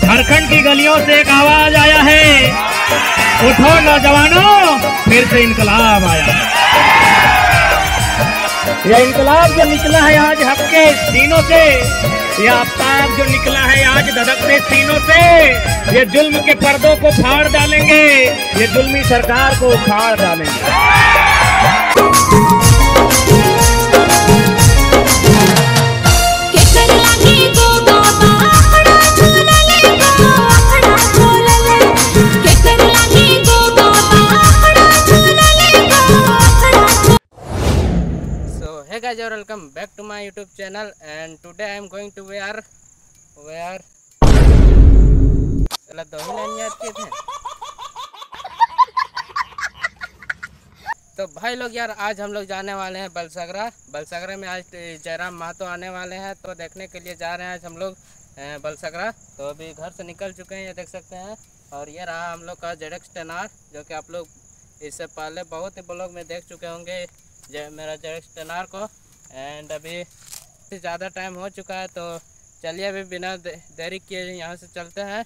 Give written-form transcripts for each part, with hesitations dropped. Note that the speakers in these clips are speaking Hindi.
झारखंड की गलियों से एक आवाज आया है, उठो नौजवानों, फिर से इनकलाब आया है। यह इनकलाब जो निकला है आज हक्के सीनों से, यह आफ्ताब जो निकला है आज धधकते सीनों से, ये जुल्म के पर्दों को फाड़ डालेंगे, ये जुल्मी सरकार को उखाड़ डालेंगे। Hey guys, welcome back to my YouTube channel, and today I am going to wear चला दो ही लाइन याद किए थे। तो भाई लोग यार, आज हम लोग जाने वाले हैं बलसगरा में। आज जयराम महतो आने वाले हैं, तो देखने के लिए जा रहे हैं आज हम लोग बलसगरा। तो अभी घर से निकल चुके हैं, ये देख सकते हैं। और ये रहा हम लोग का ZX 10R, जो कि आप लोग इससे पहले बहुत ही ब्लॉग में देख चुके होंगे मेरा ZX 10R को। एंड अभी ज़्यादा टाइम हो चुका है, तो चलिए अभी बिना देरी किए यहाँ से चलते हैं।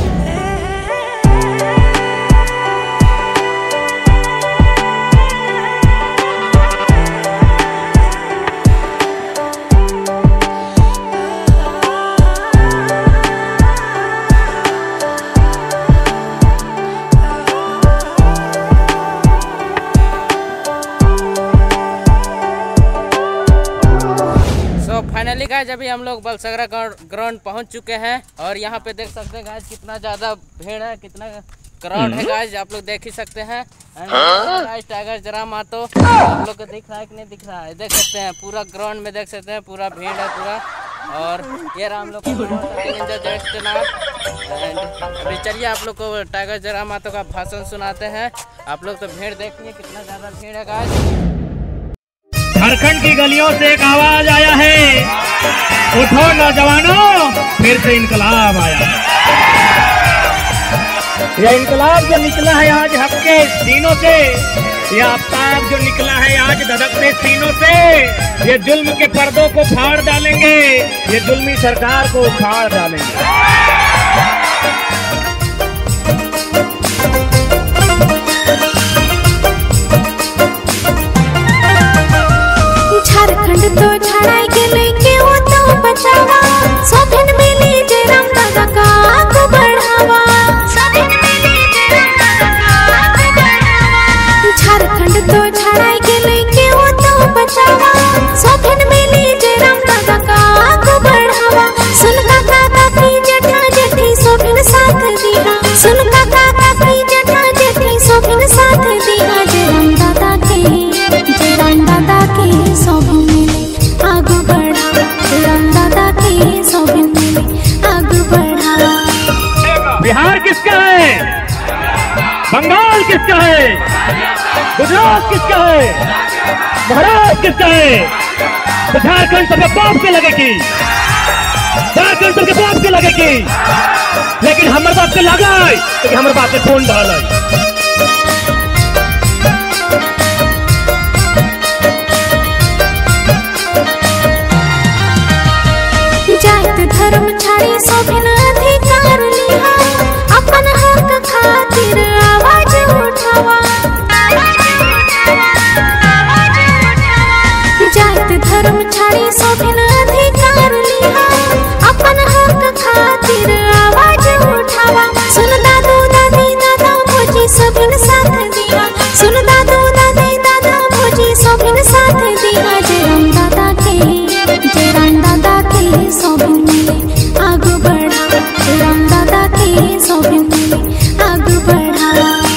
फाइनली गाइस, अभी हम लोग बलसगरा ग्राउंड पहुंच चुके हैं। और यहाँ पे देख सकते हैं गाइस, कितना ज़्यादा भीड़ है, कितना क्राउड है गाइस, आप लोग देख ही सकते हैं। टाइगर जयराम महतो आप लोग को दिख रहा है कि नहीं दिख रहा है, देख सकते हैं पूरा ग्राउंड में, देख सकते हैं पूरा भीड़ है पूरा। और ये रहा हम लोग अभी चलिए आप लोग को टाइगर जयराम महतो का भाषण सुनाते हैं। आप लोग तो भीड़ देखिए, कितना ज़्यादा भीड़ है गाइस। झारखंड की गलियों से एक आवाज आया है, उठो नौजवानों, फिर से इनकलाब आया है। यह इनकलाब जो निकला है आज हक्के सीनों से, यह आफ्ताब जो निकला है आज धधकते सीनों से, ये जुल्म के पर्दों को फाड़ डालेंगे, ये जुल्मी सरकार को उखाड़ डालेंगे। झारखंड तो छड़ाई के लेके वो तो बचावा, सोभिन मिली जयराम दादा का आगू बढ़ावा, सोभिन मिली जयराम दादा का आगू बढ़ावा। झारखंड तो छड़ाई के लेके वो तो बचावा, सोभिन मिली जयराम दादा का आगू बढ़ावा। सुन काका काकी जेठा जेठी सोभिन साथ दिया, सुन काका काकी जेठा जेठी सोभिन साथ दिया। जयराम दादा के सोभिन मिले आगू बढ़ा, जयराम दादा के सोभिन मिले आगू बढ़ा। बिहार किसका है, बंगाल किसका है, गुजरात किसका है, महाराष्ट्र किसका है? तो झारखंड सबके बाप के लगेगी, झारखंड सबके बाप के लगेगी, लेकिन हमारे बाप के लगा है, लेकिन हमारे बाप के खून डाला है। जात धर्म छाड़ी सोभिन अधिकार लिहा, अपन हक खातिर आवाज उठावा। जात धर्म छाड़ी सोभिन अधिकार लिहा, अपन हक खातिर आवाज उठावा। सुन दादू दादी दादा भोजी सोभिन साथ दिया, सुन दादू दादी दादा भोजी सोभिन साथ दिया। जयराम दादा के सोभिन मिले आगू बढ़ा, जयराम दादा के सोभिन मिले आगू बढ़ा।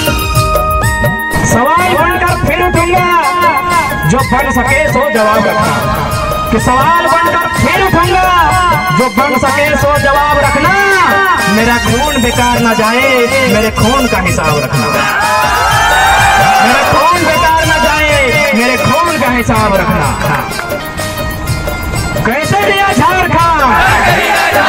सवाल बनकर फिर उठूंगा, जो बन सके सो जवाब रखना। कि सवाल बनकर फिर उठूंगा, जो बन सके सो जवाब रखना। मेरा खून बेकार न जाए, मेरे खून का हिसाब रखना। मेरा खून बेकार न जाए, मेरे खून का हिसाब रखना। कैसे दिया झारखंड,